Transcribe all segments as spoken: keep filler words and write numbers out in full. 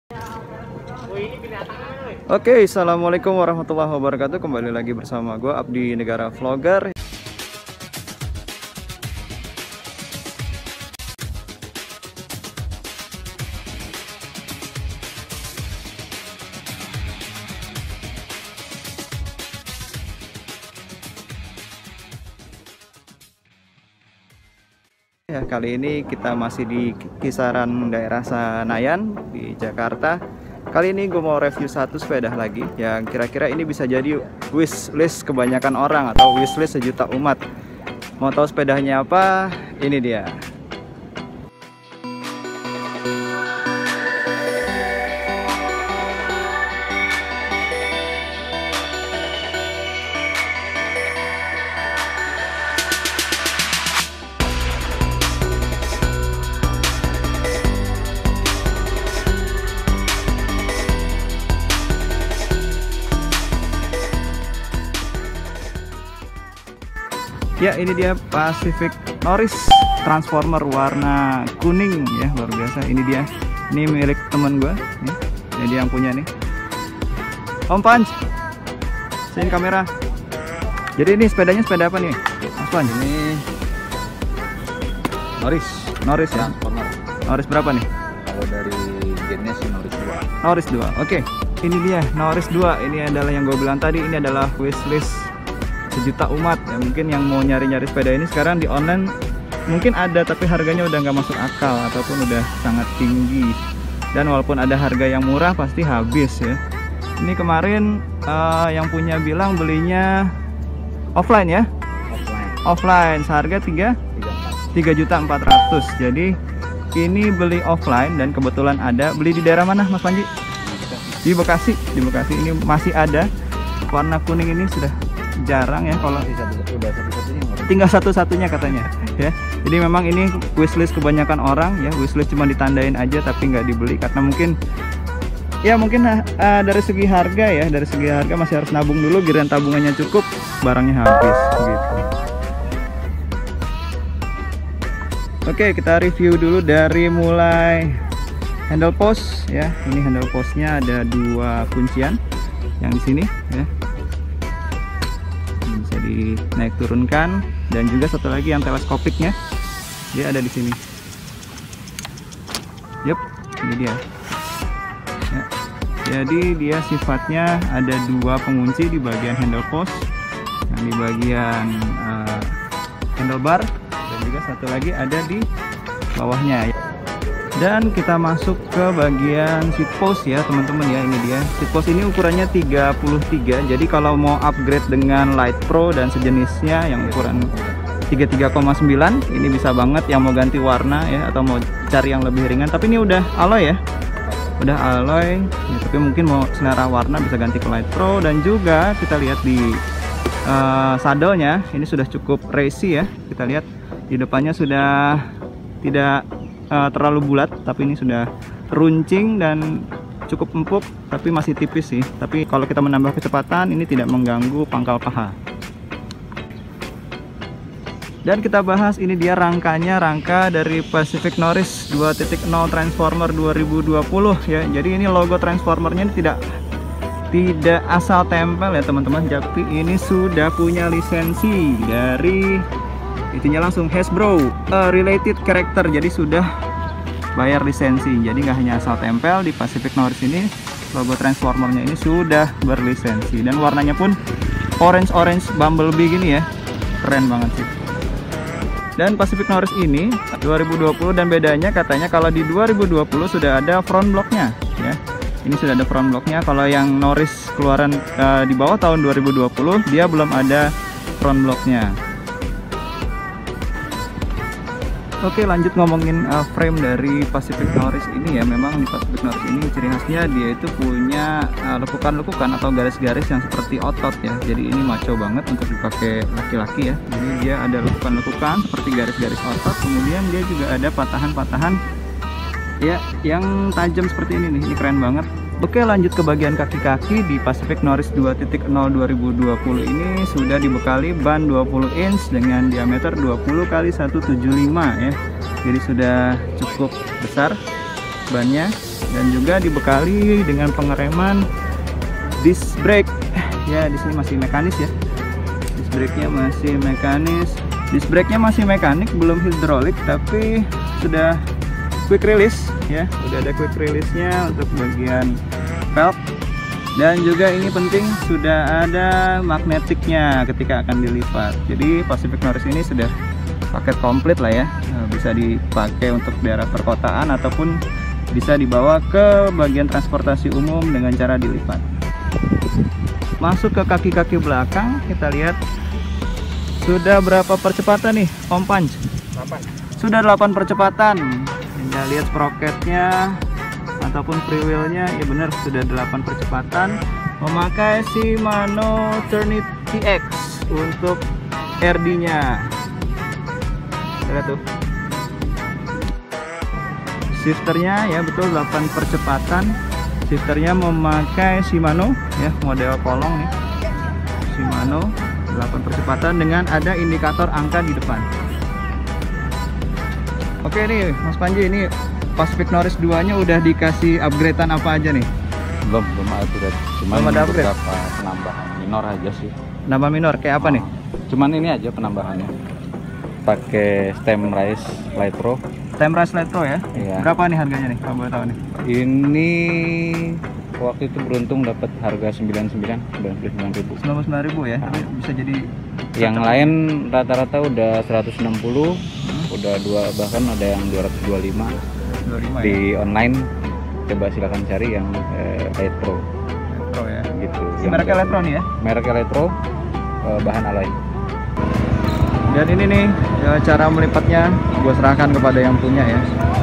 Oke, assalamualaikum warahmatullahi wabarakatuh. Kembali lagi bersama gue Abdi Negara Vlogger. Ya, kali ini kita masih di kisaran daerah Senayan di Jakarta. Kali ini gue mau review satu sepeda lagi yang kira-kira ini bisa jadi wishlist kebanyakan orang atau wishlist sejuta umat. Mau tahu sepedanya apa? Ini dia. Ya, ini dia Pacific Norris Transformer warna kuning ya, luar biasa. Ini dia, ini milik temen gue nih. Ini dia yang punya nih. Om Panj, sini kamera. Jadi ini sepedanya sepeda apa nih, Mas Panj? Ini Norris. Norris ya. Transformer. Norris berapa nih? Kalau dari gennya sih Norris dua. Norris dua. Oke. Ini dia Norris dua. Ini adalah yang gue bilang tadi, ini adalah wishlist sejuta umat ya. Mungkin yang mau nyari-nyari sepeda ini sekarang di online mungkin ada, tapi harganya udah nggak masuk akal ataupun udah sangat tinggi, dan walaupun ada harga yang murah pasti habis ya. Ini kemarin uh, yang punya bilang belinya offline ya, Offline. offline seharga tiga juta empat ratus. Jadi ini beli offline dan kebetulan ada. Beli di daerah mana Mas Panji? Di Bekasi. Di Bekasi ini masih ada. Warna kuning ini sudah jarang ya, kalau Udah satu-satunya. tinggal satu-satunya katanya ya. Jadi memang ini wishlist kebanyakan orang ya, wishlist cuma ditandain aja tapi nggak dibeli karena mungkin ya mungkin uh, dari segi harga ya, dari segi harga masih harus nabung dulu, giliran tabungannya cukup barangnya habis gitu. Oke, kita review dulu dari mulai handle post ya. Ini handle postnya ada dua kuncian yang di sini ya, bisa dinaik turunkan, dan juga satu lagi yang teleskopiknya dia ada di sini. Yup, ini dia ya. Jadi dia sifatnya ada dua pengunci di bagian handle post, yang di bagian uh, handlebar, dan juga satu lagi ada di bawahnya. Dan kita masuk ke bagian seat post ya teman-teman ya. Ini dia seat post, ini ukurannya tiga puluh tiga. Jadi kalau mau upgrade dengan Light Pro dan sejenisnya yang ukuran tiga puluh tiga koma sembilan, ini bisa banget yang mau ganti warna ya, atau mau cari yang lebih ringan. Tapi ini udah alloy ya, udah alloy ya, tapi mungkin mau selera warna bisa ganti ke Light Pro. Dan juga kita lihat di uh, sadelnya ini sudah cukup racy ya. Kita lihat di depannya sudah tidak Uh, terlalu bulat, tapi ini sudah runcing dan cukup empuk, tapi masih tipis sih. Tapi kalau kita menambah kecepatan ini tidak mengganggu pangkal paha. Dan kita bahas, ini dia rangkanya, rangka dari Pacific Norris dua titik nol Transformer dua ribu dua puluh ya. Jadi ini logo Transformernya ini tidak tidak asal tempel ya teman-teman, tapi ini sudah punya lisensi dari itunya langsung Hasbro uh, related character, jadi sudah bayar lisensi. Jadi nggak hanya asal tempel. Di Pacific Norris ini logo Transformernya ini sudah berlisensi, dan warnanya pun orange orange bumblebee gini ya, keren banget sih. Dan Pacific Norris ini dua ribu dua puluh, dan bedanya katanya kalau di dua ribu dua puluh sudah ada front blocknya ya. Ini sudah ada front blocknya. Kalau yang Norris keluaran uh, di bawah tahun dua ribu dua puluh dia belum ada front blocknya. Oke, lanjut ngomongin uh, frame dari Pacific Norris ini ya. Memang di Pacific Norris ini ciri khasnya dia itu punya lekukan-lekukan uh, atau garis-garis yang seperti otot ya. Jadi ini maco banget untuk dipakai laki-laki ya. Jadi dia ada lekukan-lekukan seperti garis-garis otot. Kemudian dia juga ada patahan-patahan ya yang tajam seperti ini nih. Ini keren banget. Oke, lanjut ke bagian kaki-kaki. Di Pacific Norris dua titik nol dua ribu dua puluh ini sudah dibekali ban dua puluh inch dengan diameter dua puluh kali seratus tujuh puluh lima ya. Jadi sudah cukup besar. bannya, dan juga dibekali dengan pengereman disc brake. Ya, di sini masih mekanis ya. Disc brake-nya masih mekanis. Disc brake-nya masih mekanik, belum hidrolik, tapi sudah quick release ya. Udah ada quick release-nya untuk bagian valve. Dan juga ini penting, sudah ada magnetiknya ketika akan dilipat. Jadi Pacific Norris ini sudah paket komplit lah ya, bisa dipakai untuk daerah perkotaan ataupun bisa dibawa ke bagian transportasi umum dengan cara dilipat. Masuk ke kaki-kaki belakang, kita lihat sudah berapa percepatan nih Om Panj? delapan. Sudah delapan percepatan. Kita lihat sprocketnya ataupun freewheelnya, ya benar sudah delapan percepatan, memakai Shimano Trinity X untuk R D-nya. Lihat tuh, shifternya ya betul delapan percepatan. Shifternya memakai Shimano ya, model kolong nih, Shimano delapan percepatan dengan ada indikator angka di depan. Oke nih Mas Panji, ini Pacific Norris dua nya udah dikasih upgradean apa aja nih? Belum, belum upgrade. Cuman Belum ada upgrade? beberapa penambahan minor aja sih. Nambah minor kayak apa nih? Cuman ini aja penambahannya. Pakai stem race light pro. Stem race light pro ya? Iya. Berapa nih harganya nih kalau boleh tahu nih? Ini waktu itu beruntung dapat harga sembilan puluh sembilan, sembilan puluh sembilan ribu. sembilan puluh sembilan ribu ya, tapi bisa jadi Yang lain rata-rata udah seratus enam puluh, hmm. udah dua, bahkan ada yang dua ratus dua puluh lima. dua puluh lima Di ya? online coba silakan cari yang eh, light pro. Light pro ya. Gitu. Ini Yang mereknya light pro nih ya? Mereknya light pro, eh, bahan alloy. Dan ini nih ya, cara melipatnya gue serahkan kepada yang punya ya.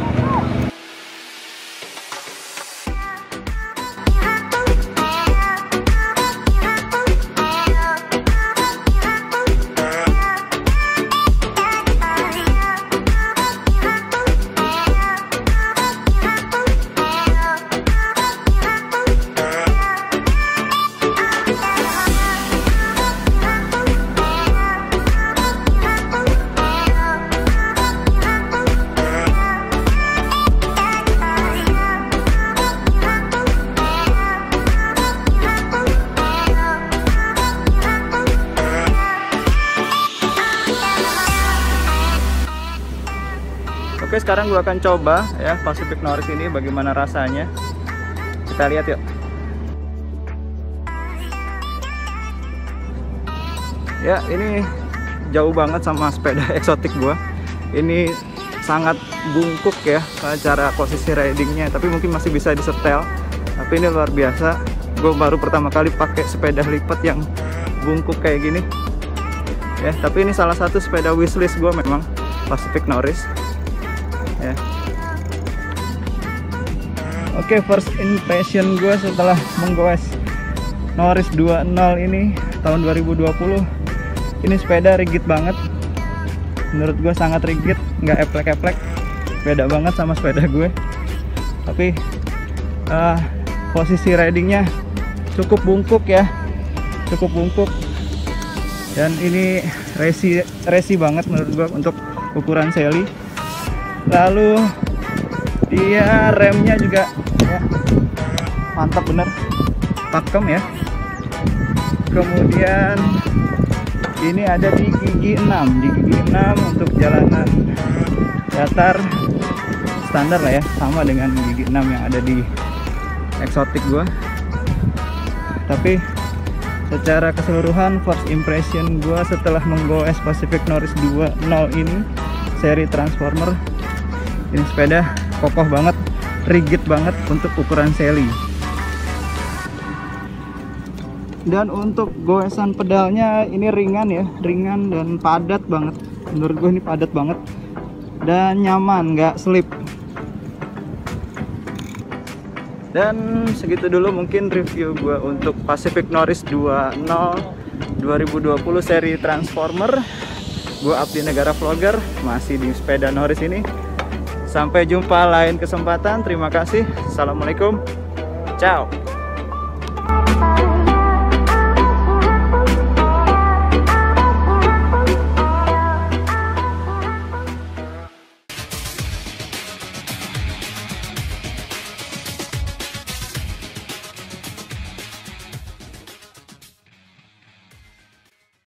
Oke, sekarang gue akan coba ya Pacific Norris ini bagaimana rasanya. Kita lihat yuk. Ya, ini jauh banget sama sepeda eksotik gue. Ini sangat bungkuk ya cara posisi ridingnya, tapi mungkin masih bisa disetel. Tapi ini luar biasa. Gue baru pertama kali pakai sepeda lipat yang bungkuk kayak gini. Ya, tapi ini salah satu sepeda wishlist gue memang, Pacific Norris. Ya. Oke, first impression gue setelah menggoes Norris dua nol ini tahun dua ribu dua puluh, ini sepeda rigid banget. Menurut gue sangat rigid, nggak eplek-eplek, beda banget sama sepeda gue. Tapi uh, posisi ridingnya cukup bungkuk ya, cukup bungkuk. Dan ini resi resi banget menurut gue untuk ukuran Sally. Lalu dia remnya juga ya, mantap bener, pakem ya. Kemudian ini ada di gigi enam, di gigi enam untuk jalanan datar standar lah ya, sama dengan gigi enam yang ada di eksotik gua. Tapi secara keseluruhan first impression gua setelah menggoes Pacific Norris dua nol ini seri Transformer, ini sepeda kokoh banget, rigid banget untuk ukuran Sally. Dan untuk goesan pedalnya ini ringan ya, ringan dan padat banget. Menurut gue ini padat banget dan nyaman, nggak slip. Dan segitu dulu mungkin review gue untuk Pacific Norris dua nol dua ribu dua puluh seri Transformer. Gue Abdi Negara Vlogger, masih di sepeda Norris ini. Sampai jumpa lain kesempatan. Terima kasih. Assalamualaikum. Ciao.